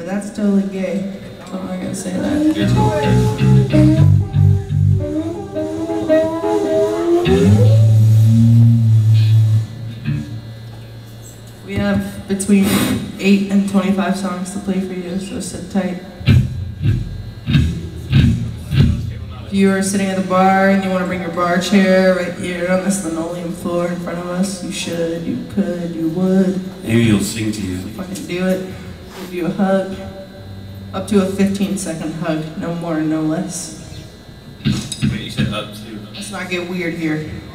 but that's totally gay. So I'm not gonna say that. We have between 8 and 25 songs to play for you, so sit tight. If you are sitting at the bar and you want to bring your bar chair right here on this linoleum floor in front of us, you should, you could, you would. Maybe he'll sing to you. Fucking do it. Give you a hug. Up to a 15-second hug, no more, no less. Wait, you said up to? Let's not get weird here.